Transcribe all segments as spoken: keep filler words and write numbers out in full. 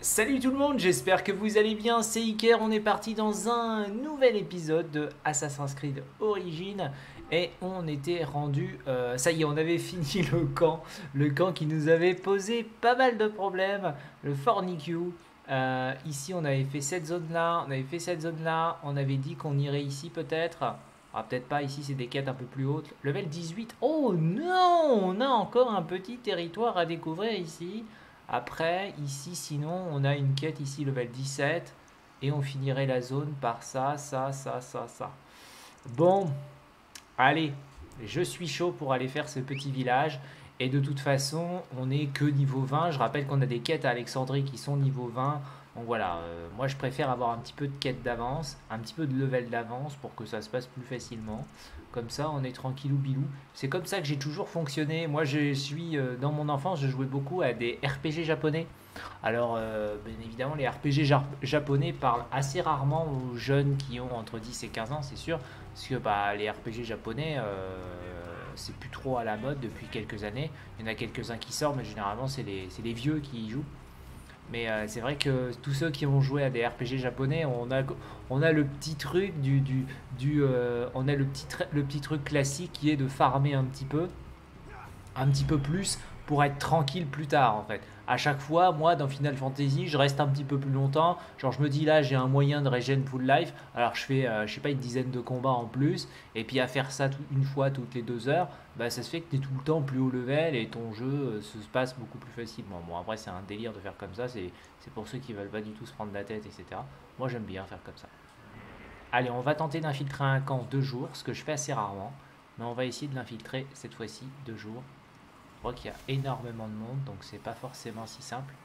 Salut tout le monde, j'espère que vous allez bien, c'est Iker, on est parti dans un nouvel épisode de Assassin's Creed Origins et on était rendu, euh, ça y est, on avait fini le camp, le camp qui nous avait posé pas mal de problèmes, le Fornicue. Euh, ici on avait fait cette zone là, on avait fait cette zone là, on avait dit qu'on irait ici peut-être, ah peut-être pas, ici c'est des quêtes un peu plus hautes, level dix-huit, oh non, on a encore un petit territoire à découvrir ici. Après, ici, sinon, on a une quête ici, level dix-sept. Et on finirait la zone par ça, ça, ça, ça, ça. Bon, allez, je suis chaud pour aller faire ce petit village. Et de toute façon, on n'est que niveau vingt. Je rappelle qu'on a des quêtes à Alexandrie qui sont niveau vingt. Donc voilà, euh, moi je préfère avoir un petit peu de quête d'avance, un petit peu de level d'avance pour que ça se passe plus facilement. Comme ça, on est tranquillou bilou. C'est comme ça que j'ai toujours fonctionné. Moi, je suis euh, dans mon enfance, je jouais beaucoup à des R P G japonais. Alors, euh, bien évidemment, les R P G ja- japonais parlent assez rarement aux jeunes qui ont entre dix et quinze ans, c'est sûr. Parce que bah, les R P G japonais, euh, c'est plus trop à la mode depuis quelques années. Il y en a quelques-uns qui sortent, mais généralement, c'est les, c'est les vieux qui y jouent. Mais euh, c'est vrai que tous ceux qui ont joué à des R P G japonais, on a, on a le petit truc du, du, du euh, on a le petit, le petit truc classique qui est de farmer un petit peu un petit peu plus pour être tranquille plus tard en fait. À chaque fois, moi dans Final Fantasy, je reste un petit peu plus longtemps. Genre je me dis là j'ai un moyen de regen full life. Alors je fais euh, je sais pas une dizaine de combats en plus. Et puis à faire ça tout- une fois toutes les deux heures, bah ça se fait que tu es tout le temps plus haut level et ton jeu euh, se passe beaucoup plus facilement. Bon après c'est un délire de faire comme ça. C'est c'est pour ceux qui veulent pas du tout se prendre la tête, et cetera. Moi j'aime bien faire comme ça. Allez, on va tenter d'infiltrer un camp deux jours, ce que je fais assez rarement. Mais on va essayer de l'infiltrer cette fois-ci deux jours. Je vois qu'il y a énormément de monde, donc c'est pas forcément si simple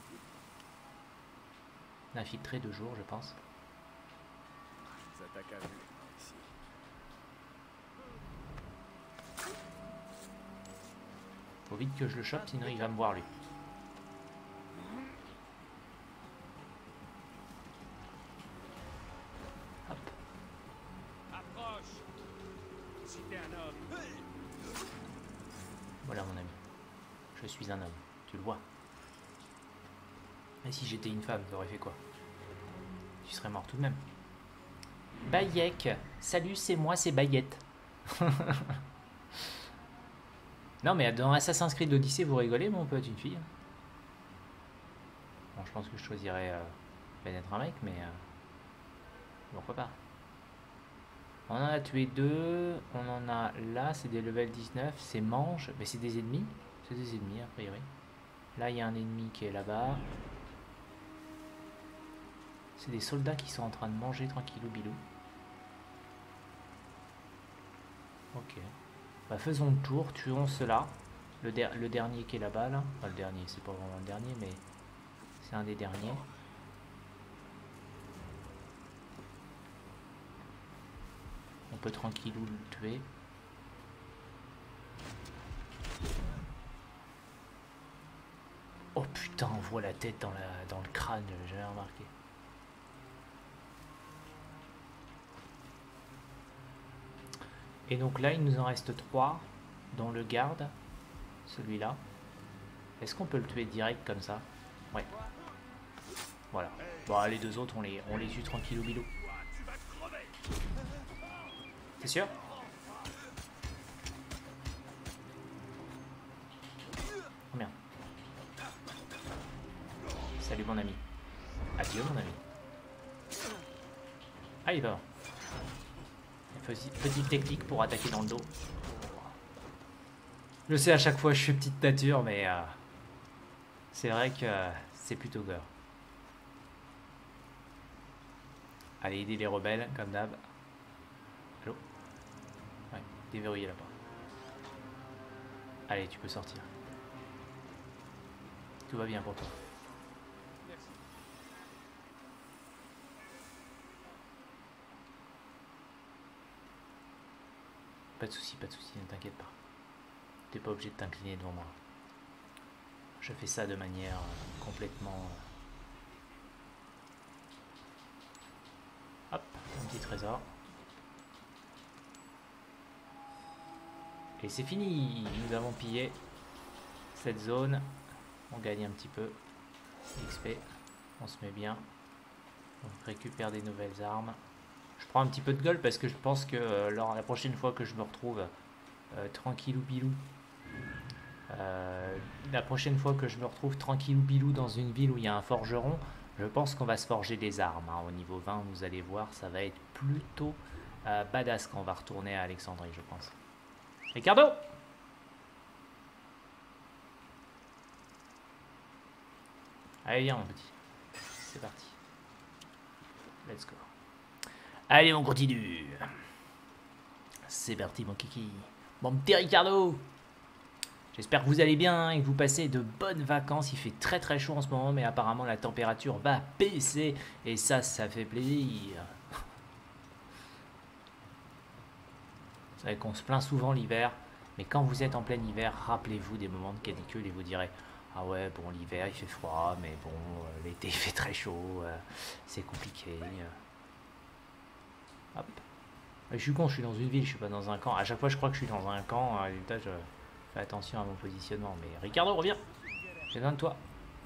d'infiltrer deux jours, je pense. Faut vite que je le chope, sinon il va me voir lui. Hop. Voilà mon ami. Je suis un homme, tu le vois. Et si j'étais une femme, t'aurais fait quoi? Tu serais mort tout de même. Bayek, salut, c'est moi, c'est Bayette. Non mais dans Assassin's Creed Odyssey, vous rigolez, mon pote, une fille. Bon, je pense que je choisirais euh, d'être un mec, mais euh, pourquoi pas. On en a tué deux, on en a là, c'est des level dix-neuf, c'est mange, mais c'est des ennemis. C'est des ennemis a priori. Là il y a un ennemi qui est là-bas. C'est des soldats qui sont en train de manger tranquillou bilou. Ok. Bah faisons le tour, tuons cela. Le, der le dernier qui est là-bas là. Enfin le dernier, c'est pas vraiment le dernier, mais c'est un des derniers. On peut tranquillou le tuer. Oh putain, on voit la tête dans, la, dans le crâne, j'avais jamais remarqué. Et donc là, il nous en reste trois, dont le garde, celui-là. Est-ce qu'on peut le tuer direct comme ça? Ouais. Voilà. Bon, les deux autres, on les, on les tue tranquillou bilou. T'es sûr? Oh merde. Salut mon ami. Adieu mon ami. Ah, il est pas mort. Petite technique pour attaquer dans le dos. Je sais, à chaque fois je suis petite nature, mais euh, c'est vrai que euh, c'est plutôt gore. Allez, aider les rebelles, comme d'hab. Allô? Ouais, déverrouillé là-bas. Allez, tu peux sortir. Tout va bien pour toi. Pas de soucis, pas de soucis, ne t'inquiète pas. T'es pas obligé de t'incliner devant moi. Je fais ça de manière euh, complètement... Euh... Hop, un petit trésor. Et c'est fini. Nous avons pillé cette zone. On gagne un petit peu d'X P. On se met bien. On récupère des nouvelles armes. Je prends un petit peu de gold parce que je pense que euh, lors la prochaine fois que je me retrouve euh, tranquillou bilou, euh, la prochaine fois que je me retrouve tranquillou bilou dans une ville où il y a un forgeron, je pense qu'on va se forger des armes. Hein. Au niveau vingt, vous allez voir, ça va être plutôt euh, badass quand on va retourner à Alexandrie, je pense. Ricardo! Allez, viens, mon petit. C'est parti. Let's go. Allez, on continue. C'est parti, mon kiki. Mon petit Ricardo. J'espère que vous allez bien et que vous passez de bonnes vacances. Il fait très très chaud en ce moment, mais apparemment la température va baisser. Et ça, ça fait plaisir. Vous savez qu'on se plaint souvent l'hiver. Mais quand vous êtes en plein hiver, rappelez-vous des moments de canicule et vous direz... Ah ouais, bon, l'hiver il fait froid, mais bon, euh, l'été il fait très chaud, euh, c'est compliqué. Hop. Je suis con, je suis dans une ville, je suis pas dans un camp. À chaque fois, je crois que je suis dans un camp. Résultat, je fais attention à mon positionnement. Mais Ricardo, reviens. J'ai besoin de toi.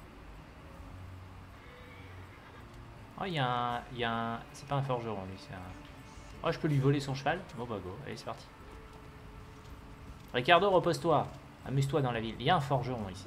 Oh, il y a un. Il y a un... C'est pas un forgeron, lui, c'est un. Oh, je peux lui voler son cheval. Bon, bah, go. Allez, c'est parti. Ricardo, repose-toi. Amuse-toi dans la ville. Il y a un forgeron ici.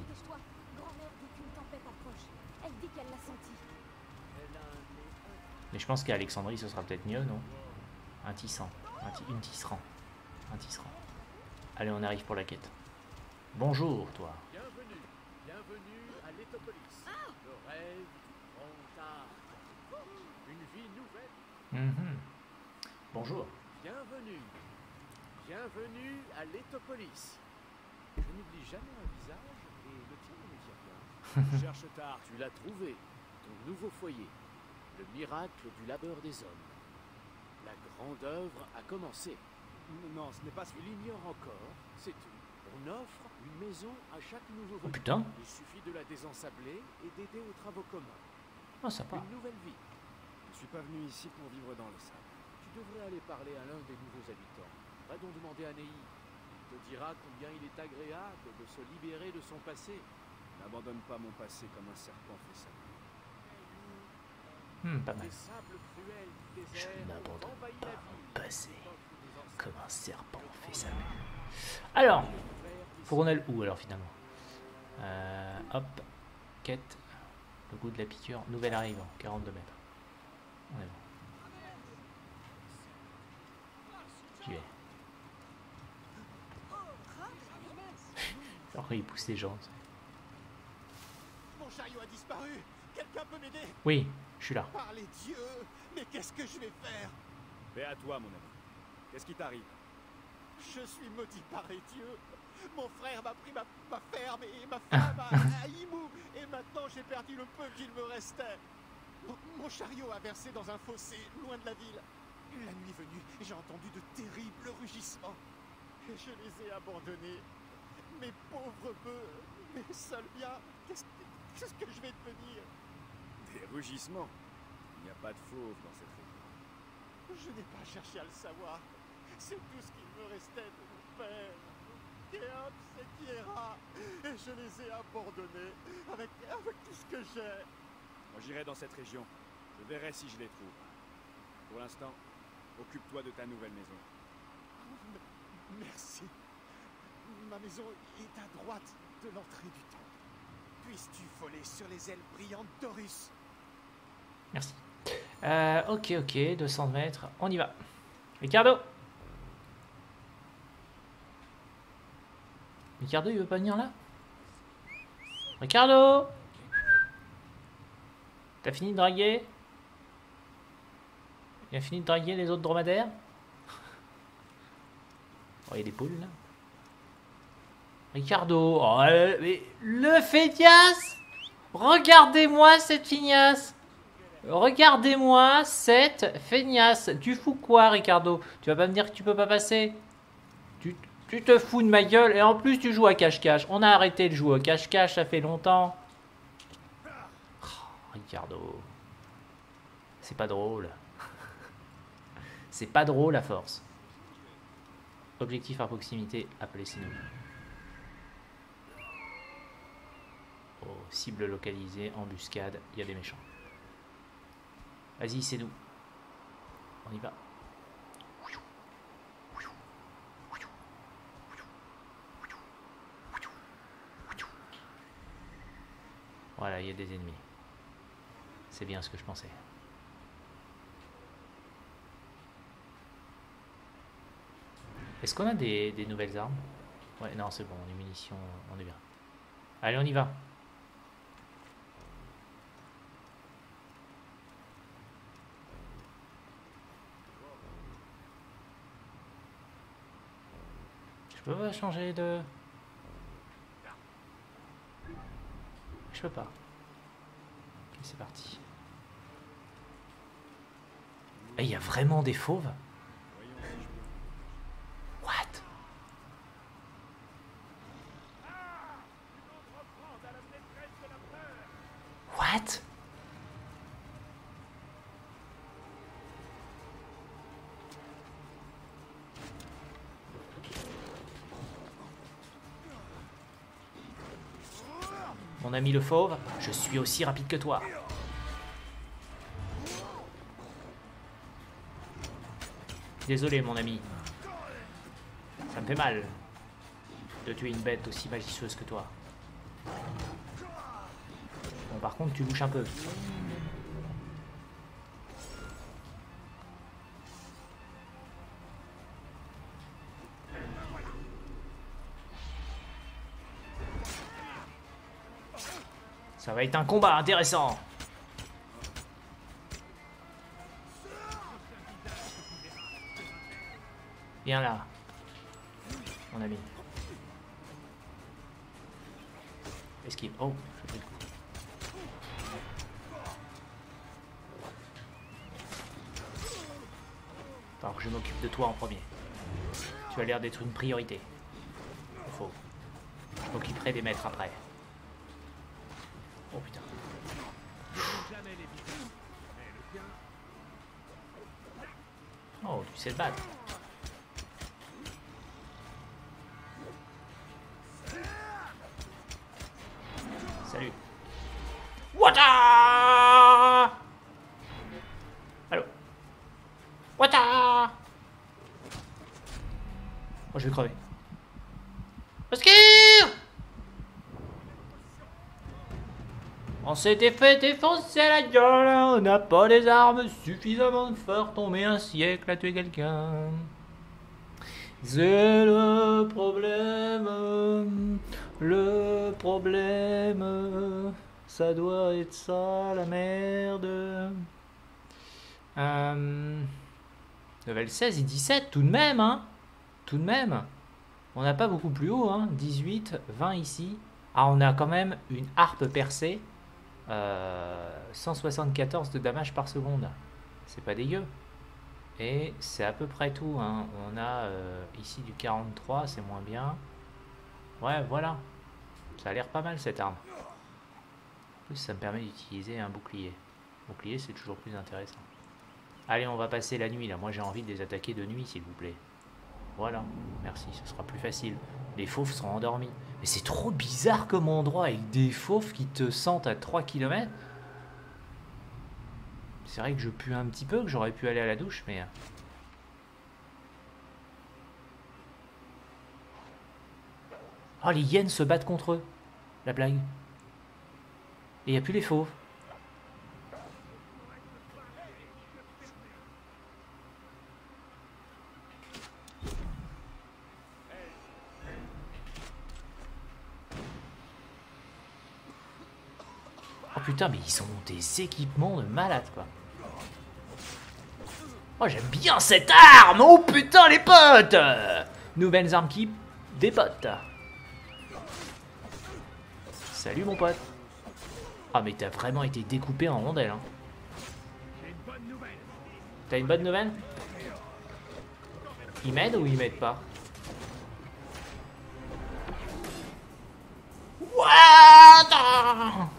Mais je pense qu'à Alexandrie, ce sera peut-être mieux, non? Un tissant. Un ti une tisserand. Un tisserand. Allez, on arrive pour la quête. Bonjour, toi. Bienvenue. Bienvenue à l'Étopolis. Ah, le rêve grand art. Une vie nouvelle. Mm-hmm. Bonjour. Bienvenue. Bienvenue à l'Étopolis. Je n'oublie jamais un visage et le tien ne me dit rien. Cherche tard, tu l'as trouvé. Ton nouveau foyer. Le miracle du labeur des hommes. La grande œuvre a commencé. Non, ce n'est pas ce qu'il ignore encore, c'est tout. On offre une maison à chaque nouveau Oh venu. putain. Il suffit de la désensabler et d'aider aux travaux communs. Oh, sympa. Une nouvelle vie. Je ne suis pas venu ici pour vivre dans le sable. Tu devrais aller parler à l'un des nouveaux habitants. Va donc demander à Nei. Il te dira combien il est agréable de se libérer de son passé. N'abandonne pas mon passé comme un serpent fait ça. Hmm, pas mal. Les sables cruels du Je désert ont n'abandonne envahi pas la mon ville. passé comme un serpent fait sa mère. Alors, faut qu'on aille où alors finalement? euh, Hop, quête, le goût de la piqûre, nouvelle arrivant, quarante-deux mètres. On est bon. J'y vais. Alors il pousse les gens. Mon chariot a disparu. Quelqu'un peut m'aider? Oui, je suis là. Par les dieux. Mais qu'est-ce que je vais faire? Paix à toi, mon ami. Qu'est-ce qui t'arrive? Je suis maudit par les dieux. Mon frère m'a pris ma, ma ferme et ma femme à, à Imo. Et maintenant j'ai perdu le peu qu'il me restait. Mon, mon chariot a versé dans un fossé, loin de la ville. La nuit venue, j'ai entendu de terribles rugissements. Et je les ai abandonnés. Mes pauvres bœufs, mes seuls biens, qu'est-ce que, qu'est-ce que je vais devenir? Des rugissements. Il n'y a pas de fauve dans cette région. Je n'ai pas cherché à le savoir. C'est tout ce qu'il me restait de mon père. Kéops et Kiera. Et je les ai abandonnés avec, avec tout ce que j'ai. Moi, j'irai dans cette région. Je verrai si je les trouve. Pour l'instant, occupe-toi de ta nouvelle maison. Merci. Ma maison est à droite de l'entrée du temple. Puisses-tu voler sur les ailes brillantes d'Horus? Merci. Euh, ok, ok, deux cents mètres, on y va. Ricardo. Ricardo, il veut pas venir là? Ricardo. T'as fini de draguer? Il a fini de draguer les autres dromadaires? Oh, il y a des poules là. Ricardo. Oh, mais le feignasse! Regardez-moi cette feignasse! Regardez-moi cette feignasse. Tu fous quoi, Ricardo? Tu vas pas me dire que tu peux pas passer? Tu, tu te fous de ma gueule et en plus tu joues à cache-cache. On a arrêté de jouer au cache-cache, ça fait longtemps. Oh, Ricardo. C'est pas drôle. C'est pas drôle à force. Objectif à proximité, appelez sinon. Oh, cible localisée, embuscade, il y a des méchants. Vas-y, c'est nous. On y va. Voilà, il y a des ennemis. C'est bien ce que je pensais. Est-ce qu'on a des, des nouvelles armes? Ouais, non, c'est bon, les munitions, on est bien. Allez, on y va. Je peux pas changer de... Je peux pas. Ok, c'est parti. Et il y a vraiment des fauves? What? What? Mon ami le fauve, je suis aussi rapide que toi. Désolé mon ami. Ça me fait mal de tuer une bête aussi malicieuse que toi. Bon, par contre, tu bouges un peu. Ça va être un combat intéressant. Viens là, mon ami. Esquive. Oh, je fais le coup. Alors que je m'occupe de toi en premier. Tu as l'air d'être une priorité. Faux. Je m'occuperai des maîtres après. Oh putain. Oh, tu sais te battre. Salut. Wata! Allô? Wata! Oh, je vais crever. Au secours! On s'était fait défoncer la gueule, on n'a pas des armes suffisamment fortes, on met un siècle à tuer quelqu'un. C'est le problème, le problème, ça doit être ça la merde. Euh, level seize et dix-sept tout de même, hein, tout de même. On n'a pas beaucoup plus haut, hein, dix-huit, vingt ici. Ah, on a quand même une harpe percée. Euh, cent soixante-quatorze de damage par seconde, c'est pas dégueu. Et c'est à peu près tout, hein. On a euh, ici du quarante-trois, c'est moins bien. Ouais, voilà, ça a l'air pas mal cette arme. En plus ça me permet d'utiliser un bouclier. Bouclier c'est toujours plus intéressant. Allez, on va passer la nuit là, moi j'ai envie de les attaquer de nuit s'il vous plaît. Voilà, merci, ce sera plus facile. Les fauves seront endormis. Mais c'est trop bizarre comme endroit avec des fauves qui te sentent à trois kilomètres. C'est vrai que je pue un petit peu, que j'aurais pu aller à la douche, mais... Oh, les hyènes se battent contre eux. La blague. Et il n'y a plus les fauves. Oh putain, mais ils ont des équipements de malade quoi. Oh, j'aime bien cette arme. Oh putain les potes. Nouvelles armes qui dépotent. Salut mon pote. Ah mais t'as vraiment été découpé en rondelles hein. T'as une bonne nouvelle? Ils m'aident ou ils m'aident pas? What?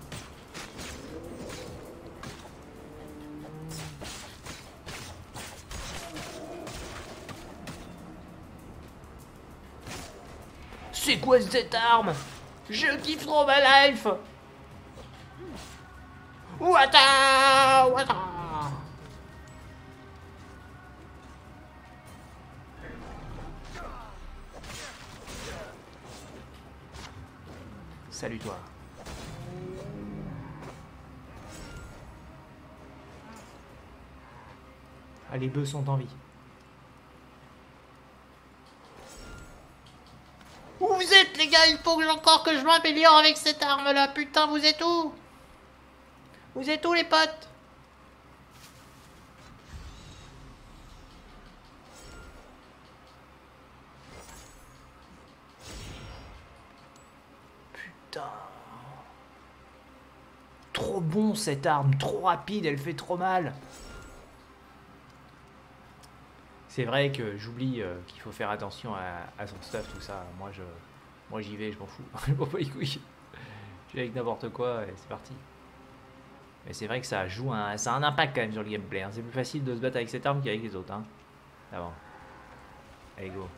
C'est quoi cette arme? Je kiffe trop ma life. Wata, wata. Salut toi. Ah, les bœufs sont en vie. Où vous êtes les gars? Il faut que encore que je m'améliore avec cette arme là. Putain, vous êtes où? Vous êtes où les potes? Putain. Trop bon cette arme, trop rapide, elle fait trop mal. C'est vrai que j'oublie euh, qu'il faut faire attention à, à son stuff, tout ça. Moi, je, moi j'y vais, je m'en fous. Je m'en bats les couilles. Je vais avec n'importe quoi et c'est parti. Mais c'est vrai que ça joue un, ça a un impact quand même sur le gameplay. Hein. C'est plus facile de se battre avec cette arme qu'avec les autres. Hein. D'abord. Allez, go.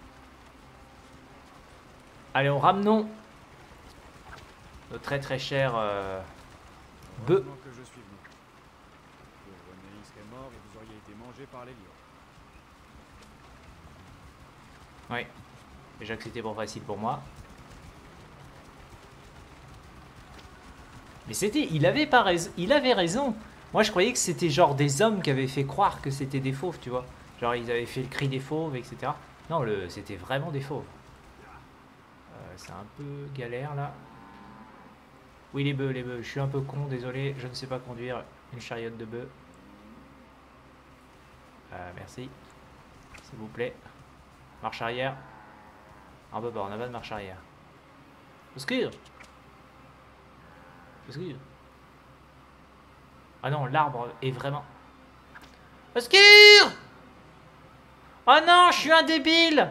Allez, on ramenons notre très très cher euh, bœuf. Que je suis venu. Pauvre Neil serait mort et vous auriez été mangé par les lions. Oui. Déjà que c'était pas facile pour moi. Mais c'était, il avait pas raison, il avait raison. Moi je croyais que c'était genre des hommes qui avaient fait croire que c'était des fauves, tu vois. Genre ils avaient fait le cri des fauves, et cetera. Non, le, c'était vraiment des fauves. Euh, c'est un peu galère là. Oui les bœufs, les bœufs. Je suis un peu con, désolé, je ne sais pas conduire une chariote de bœufs. Euh, merci. S'il vous plaît. Marche arrière. Ah bah bah on n'a pas de marche arrière. Au secours. Au secours. Ah non, l'arbre est vraiment... Au secours. Oh non, je suis un débile.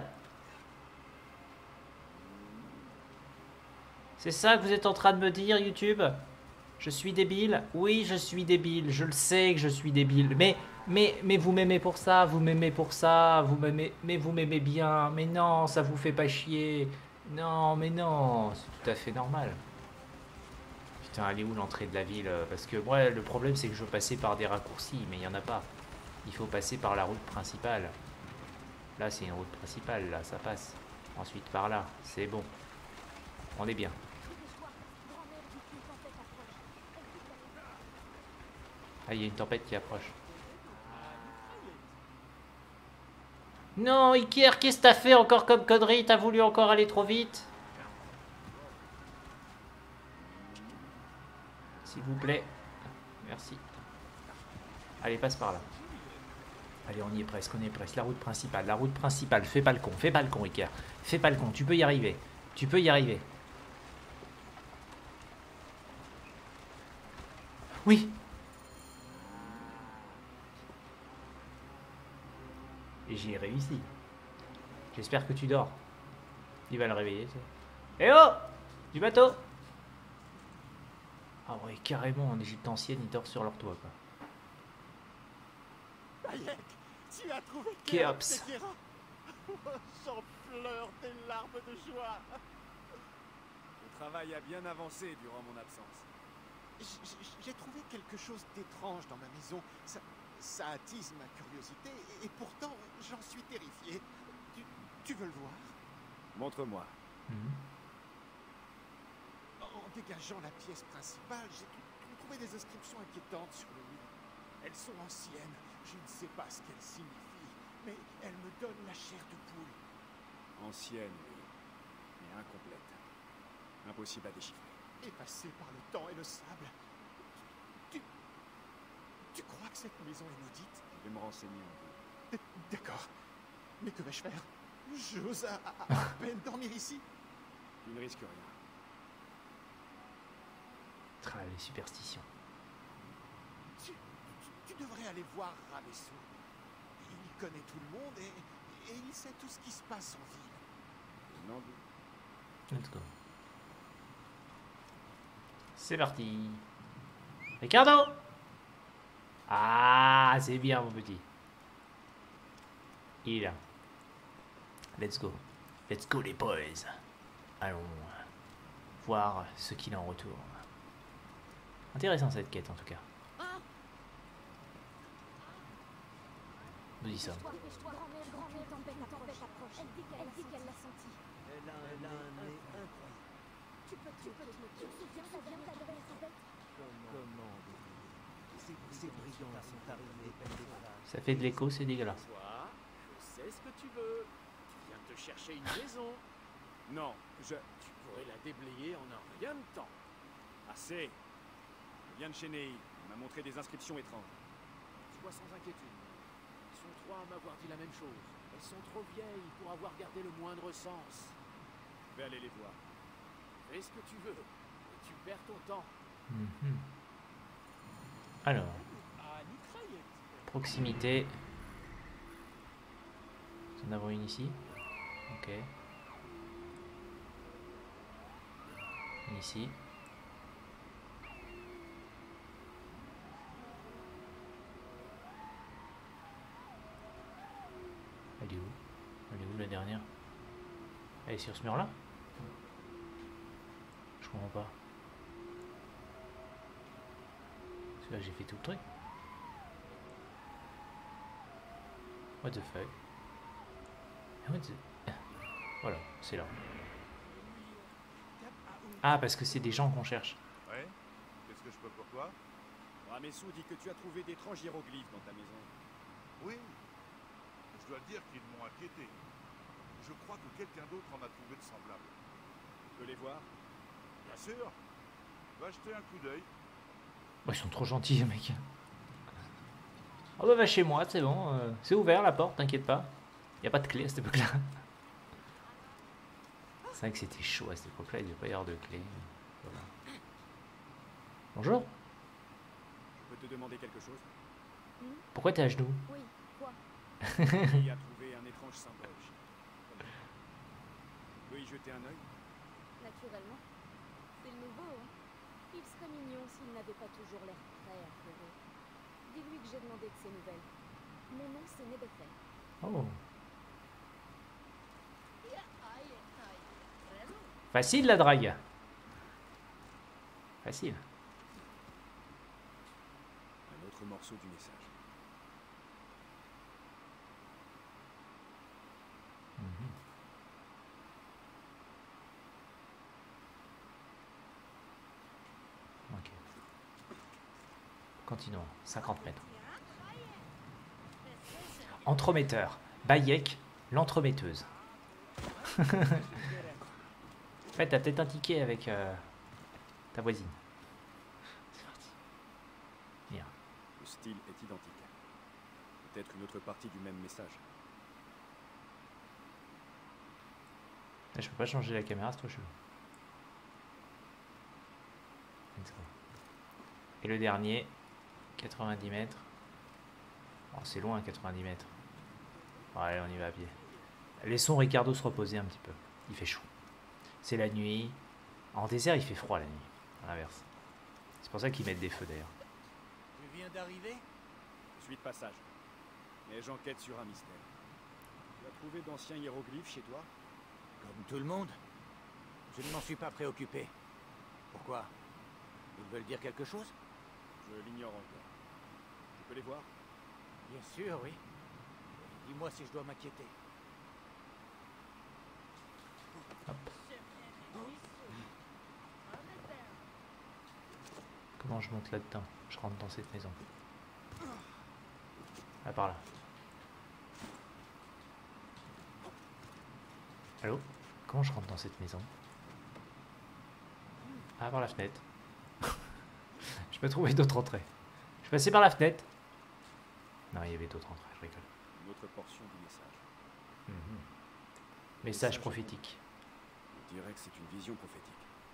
C'est ça que vous êtes en train de me dire, YouTube? Je suis débile? Oui, je suis débile. Je le sais que je suis débile. Mais... Mais, mais vous m'aimez pour ça, vous m'aimez pour ça, vous m'aimez, mais vous m'aimez bien, mais non, ça vous fait pas chier, non, mais non, c'est tout à fait normal. Putain, elle est où l'entrée de la ville? Parce que moi, le problème, c'est que je veux passer par des raccourcis, mais il n'y en a pas. Il faut passer par la route principale. Là, c'est une route principale, là, ça passe. Ensuite, par là, c'est bon. On est bien. Ah, il y a une tempête qui approche. Non, Iker, qu'est-ce que t'as fait encore comme connerie? T'as voulu encore aller trop vite? S'il vous plaît. Merci. Allez, passe par là. Allez, on y est presque, on y est presque. La route principale, la route principale. Fais pas le con, fais pas le con, Iker. Fais pas le con, tu peux y arriver. Tu peux y arriver. Oui. Et j'y ai réussi. J'espère que tu dors. Il va le réveiller. Eh oh! Du bateau! Ah ouais, carrément, en Égypte ancienne, ils dorment sur leur toit, quoi. Bayek, tu as trouvé Kéops. Kéops. J'en pleure des larmes de joie. Le travail a bien avancé durant mon absence. J- j- J'ai trouvé quelque chose d'étrange dans ma maison. Ça, ça attise ma curiosité et, et pourtant j'en suis terrifié. Tu, tu veux le voir? Montre-moi. Mhm. En dégageant la pièce principale, j'ai trou- trouvé des inscriptions inquiétantes sur le mur. Elles sont anciennes, je ne sais pas ce qu'elles signifient, mais elles me donnent la chair de poule. Ancienne, oui, mais incomplète. Impossible à déchiffrer. Effacée par le temps et le sable. Tu, tu crois que cette maison est maudite? Je vais me renseigner un peu. D'accord. Mais que vais-je faire? J'ose à, à- à peine dormir ici. Tu ne risques rien. Tra, les superstitions. Tu, tu- tu devrais aller voir Ramessou. Il connaît tout le monde et, et il sait tout ce qui se passe en ville. Je n'en doute. Let's go. C'est parti. Ricardo! Ah, c'est bien, mon petit. Il est là. Let's go. Let's go, les boys. Allons voir ce qu'il en retourne. Intéressant cette quête, en tout cas. Nous y sommes. Elle dit qu'elle l'a senti. Elle a un nez incroyable. Tu peux, tu peux, tu te souviens, ça vient d'adresser sa bête. Comment ces brigands sont arrivés comme des vaches. Ça fait de l'écho, c'est dégueulasse. Toi, je sais ce que tu veux. Tu viens de te chercher une maison. Non, je... Tu pourrais la déblayer en un rien de temps. Assez. Je viens de chez Ney. Il m'a montré des inscriptions étranges. Sois sans inquiétude. Ils sont trois à m'avoir dit la même chose. Elles sont trop vieilles pour avoir gardé le moindre sens. Je vais aller les voir. Fais ce que tu veux. Et tu perds ton temps. Mhm. Alors, proximité. Nous en avons une ici. Ok. Une ici. Elle est où? Elle est où la dernière? Elle est sur ce mur là? Je comprends pas. Parce que là j'ai fait tout le truc. What the fuck? What the... Voilà, c'est là. Ah, parce que c'est des gens qu'on cherche. Ouais. Qu'est-ce que je peux pour toi? Ramessou dit que tu as trouvé d'étranges hiéroglyphes dans ta maison. Oui. Je dois dire qu'ils m'ont inquiété. Je crois que quelqu'un d'autre en a trouvé de semblables. Tu peux les voir? Bien sûr. Va jeter un coup d'œil. Bah, ils sont trop gentils, les mecs. Oh bah va chez moi, c'est bon. euh, c'est ouvert la porte, t'inquiète pas. Y a pas de clé à cette époque-là. C'est vrai que c'était chaud à cette époque-là, il devait pas y avoir de clé. Voilà. Bonjour. Je peux te demander quelque chose? Pourquoi t'es à genoux? Oui, quoi? Qui a trouvé un étrange symbole chez toi. Tu peux y jeter un œil? Naturellement. C'est le nouveau, hein. Il serait mignon s'il n'avait pas toujours l'air prêt à pleurer. Dis-lui que j'ai demandé de ses nouvelles. Mon nom, c'est Nebefet. Oh. Facile la drague. Facile. Un autre morceau du message. Mhm. Ok. Continuons. cinquante mètres. Entremetteur. Bayek, l'entremetteuse. En fait, t'as peut-être un ticket avec euh, ta voisine. C'est parti. Bien. Le style est identique. Peut-être une autre partie du même message. Là, je peux pas changer la caméra, c'est trop chelou. Let's go. Et le dernier, quatre-vingt-dix mètres. Oh, c'est loin, quatre-vingt-dix mètres. Bon, allez, on y va à pied. Laissons Ricardo se reposer un petit peu. Il fait chaud. C'est la nuit. En désert, il fait froid la nuit. À l'inverse. C'est pour ça qu'ils mettent des feux d'ailleurs. Tu viens d'arriver? Je suis de passage. Mais j'enquête sur un mystère. Tu as trouvé d'anciens hiéroglyphes chez toi? Comme tout le monde. Je ne m'en suis pas préoccupé. Pourquoi? Ils veulent dire quelque chose? Je l'ignore encore. Je peux les voir? Bien sûr, oui. Dis-moi si je dois m'inquiéter. Hop. Comment je monte là-dedans? Je rentre dans cette maison. Ah, par là. Allô? Comment je rentre dans cette maison? Ah, par la fenêtre. Je peux trouver d'autres entrées. Je suis passé par la fenêtre. Non, il y avait d'autres entrées, je rigole. Une autre portion du message. Mhm. Message prophétique. On dirait que c'est une vision prophétique.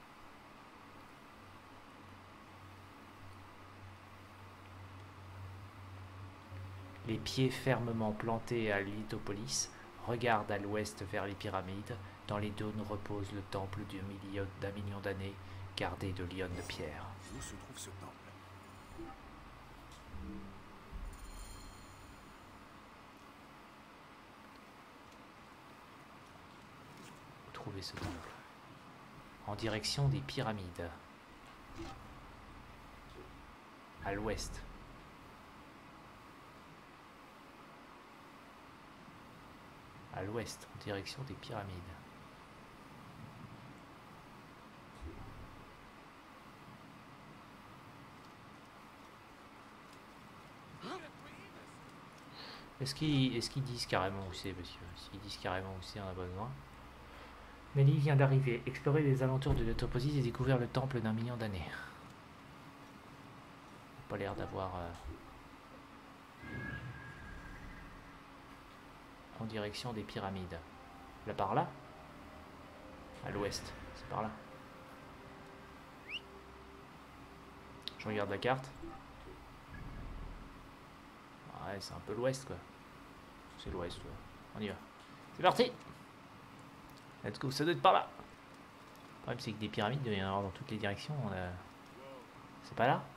Les pieds fermement plantés à Lithopolis regardent à l'ouest vers les pyramides. Dans les dômes repose le temple d'un million, d'un million d'années, gardé de lionnes de pierre. Où se trouve ce temple? Trouver ce temple. En direction des pyramides. À l'ouest. À l'ouest, en direction des pyramides. Est-ce qu'ils est-ce qu'ils disent carrément où c'est? Parce que s'ils disent carrément où c'est, on a pas besoin. Nelly vient d'arriver. Explorer les alentours de l'Autopolis et découvrir le temple d'un million d'années. Pas l'air d'avoir... Euh... En direction des pyramides. Là par là? À l'ouest. C'est par là. Je regarde la carte. Ouais, c'est un peu l'ouest quoi. C'est l'ouest, ouais. On y va. C'est parti! Let's go, ça doit être par là. Le problème c'est que des pyramides, il doit y en avoir dans toutes les directions. A... C'est pas là?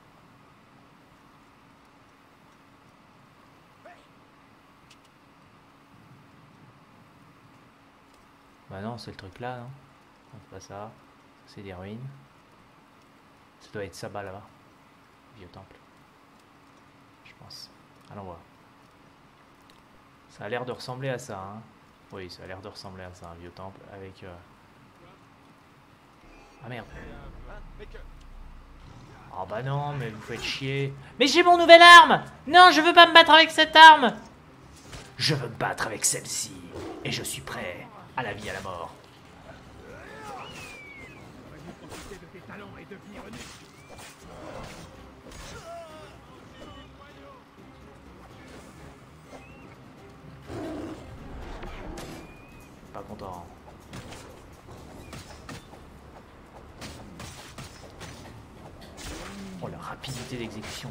Bah non, c'est le truc là, non? Non, c'est pas ça. C'est des ruines. Ça doit être ça bas là-bas. Vieux temple. Je pense. Allons voir. Ça a l'air de ressembler à ça, hein. Oui, ça a l'air de ressembler à ça, un vieux temple avec... Euh... Ah merde. Oh bah non, mais vous faites chier. Mais j'ai mon nouvelle arme! Non, je veux pas me battre avec cette arme! Je veux me battre avec celle-ci. Et je suis prêt à la vie, à la mort. Pas content. Oh la rapidité d'exécution.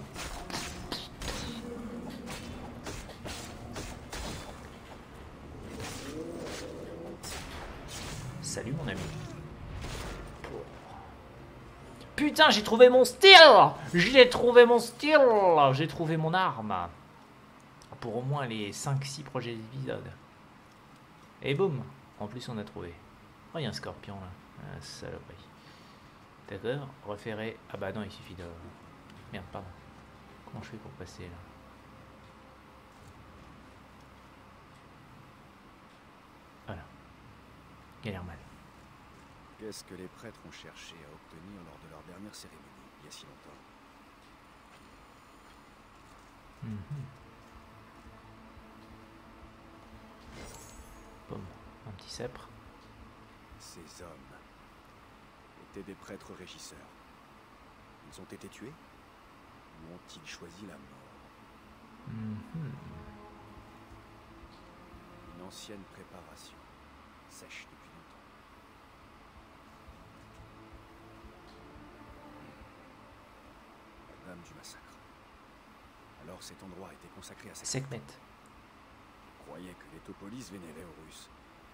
Salut mon ami. Putain, j'ai trouvé mon style. J'ai trouvé mon style. J'ai trouvé mon arme. Pour au moins les cinq six prochains épisodes. Et boum. En plus on a trouvé. Oh, il y a un scorpion là. Ah, saloperie. D'accord. Référer. Ah bah non, il suffit de... Merde, pardon. Comment je fais pour passer là? Voilà. Galère mal. Qu'est-ce que les prêtres ont cherché à obtenir lors de leur dernière cérémonie, il y a si longtemps? Mm-hmm. Boum. Un petit sceptre. Ces hommes étaient des prêtres régisseurs. Ils ont été tués? Ou ont-ils choisi la mort? Mm-hmm. Une ancienne préparation, sèche depuis longtemps. La dame du massacre. Alors cet endroit a été consacré à cette... Sekhmet. Je croyais que l'Autopolis vénérait Horus.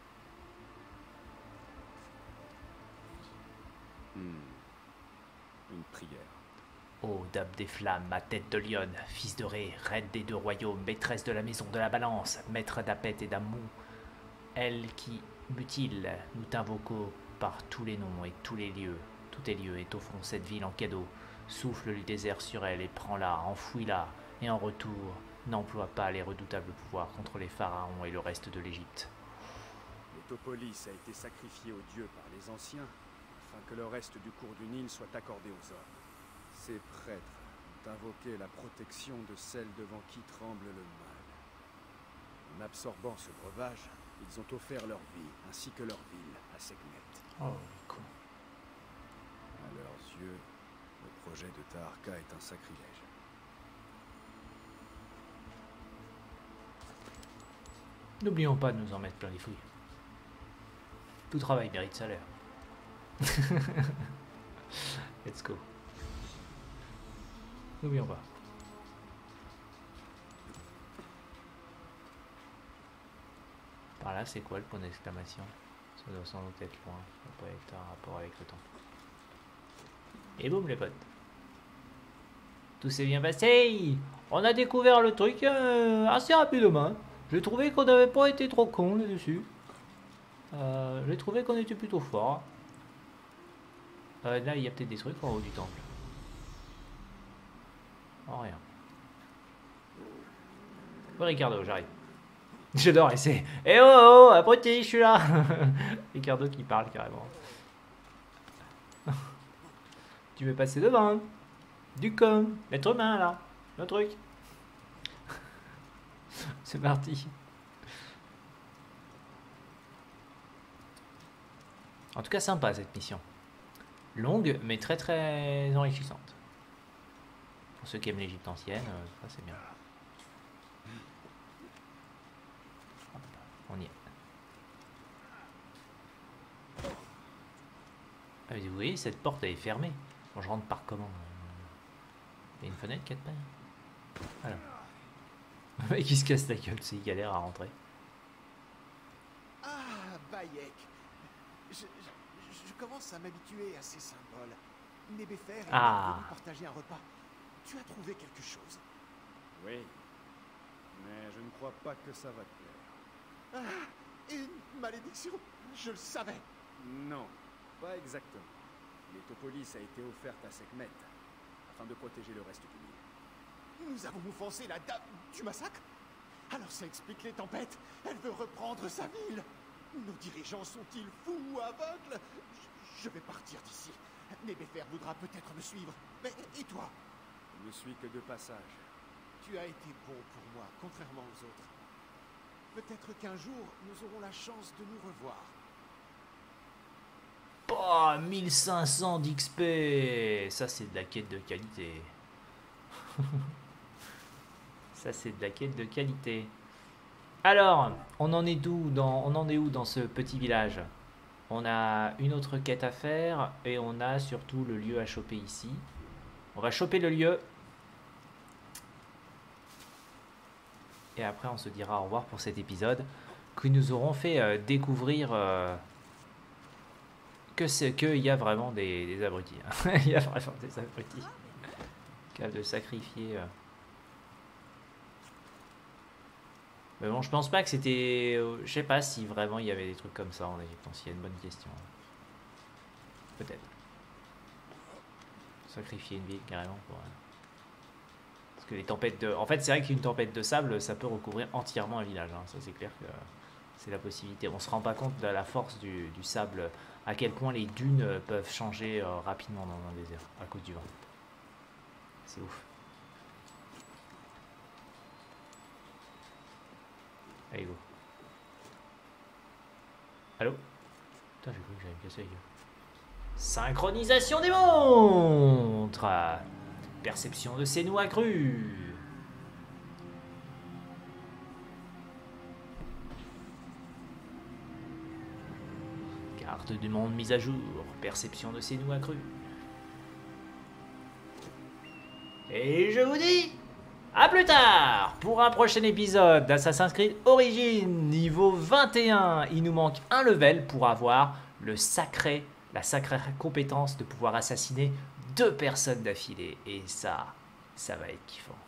Hmm. Une prière. Ô dame des flammes, ma tête de lionne, fils de Ré, reine des deux royaumes, maîtresse de la maison de la balance, maître d'Apet et d'Ammon, elle qui mutile, nous t'invoquons par tous les noms et tous les lieux, tous tes lieux, et t'offrons cette ville en cadeau. Souffle le désert sur elle et prends-la, enfouis-la, et en retour, n'emploie pas les redoutables pouvoirs contre les pharaons et le reste de l'Égypte. L'Autopolis a été sacrifiée aux dieux par les anciens, afin que le reste du cours du Nil soit accordé aux hommes. Ces prêtres ont invoqué la protection de celle devant qui tremble le mal. En absorbant ce breuvage, ils ont offert leur vie, ainsi que leur ville, à Sekhmet. Oh, con. À leurs yeux, le projet de Taharqa est un sacrilège. N'oublions pas de nous en mettre plein les fouilles. Tout travail mérite salaire. Let's go. N'oublions pas. Par là, c'est quoi le point d'exclamation? Ça doit sans doute être loin. Ça doit pas être un rapport avec le temps. Et boum les potes. Tout s'est bien passé. On a découvert le truc euh, assez rapidement. J'ai trouvé qu'on n'avait pas été trop con là-dessus. Euh, J'ai trouvé qu'on était plutôt fort. Euh, là, il y a peut-être des trucs en haut du temple. Oh, rien. Oh, Ricardo, j'arrive. J'adore, et c'est... Eh oh, oh, abruti, je suis là. Ricardo qui parle carrément. Tu veux passer devant? Du con. L'être humain, là. Le truc. C'est parti. En tout cas, sympa cette mission. Longue, mais très très enrichissante. Pour ceux qui aiment l'Égypte ancienne, euh, ça c'est bien. Hop, on y est. Ah, mais vous voyez, cette porte elle est fermée. Bon, je rentre par comment? Il y a une fenêtre quelque part. Voilà. Le mec il se casse la gueule, c'est il galère à rentrer. Ah, Bayek. Je, je, je commence à m'habituer à ces symboles. Nébéfer est Ah. venu partager un repas. Tu as trouvé quelque chose? Oui. Mais je ne crois pas que ça va te plaire. Ah, une malédiction. Je le savais. Non, pas exactement. L'étopolis a été offerte à Sekhmet, afin de protéger le reste du Nil. Nous avons offensé la dame du massacre. Alors ça explique les tempêtes. Elle veut reprendre sa ville. Nos dirigeants sont-ils fous ou aveugles? je, je vais partir d'ici. Nébéfer voudra peut-être me suivre. Mais et toi? Je ne suis que de passage. Tu as été bon pour moi, contrairement aux autres. Peut-être qu'un jour, nous aurons la chance de nous revoir. Oh, mille cinq cents d'X P. Ça c'est de la quête de qualité. Ça c'est de la quête de qualité. Alors, on en est où dans, on en est où dans ce petit village? On a une autre quête à faire et on a surtout le lieu à choper ici. On va choper le lieu. Et après on se dira au revoir pour cet épisode qui nous auront fait euh, découvrir euh, que c'est qu'il y a vraiment des, des abrutis. Hein. Il y a vraiment des abrutis. Capable de sacrifier. Euh. Mais bon, je pense pas que c'était. Euh, je sais pas si vraiment il y avait des trucs comme ça en Égypte ancienne. Bonne question. Peut-être. Sacrifier une ville carrément pour. Euh... Parce que les tempêtes de. En fait, c'est vrai qu'une tempête de sable, ça peut recouvrir entièrement un village. Hein. Ça, c'est clair que c'est la possibilité. On se rend pas compte de la force du, du sable, à quel point les dunes peuvent changer euh, rapidement dans un désert à cause du vent. C'est ouf. Allez, go. Allô? Putain, j'ai cru que j'allais me casser la gueule. Synchronisation des montres. Perception de ces noix crues. Carte du monde mise à jour. Perception de ces noix crues. Et je vous dis à plus tard pour un prochain épisode d'Assassin's Creed Origins niveau vingt et un. Il nous manque un level pour avoir le sacré, la sacrée compétence de pouvoir assassiner deux personnes d'affilée. Et ça, ça va être kiffant.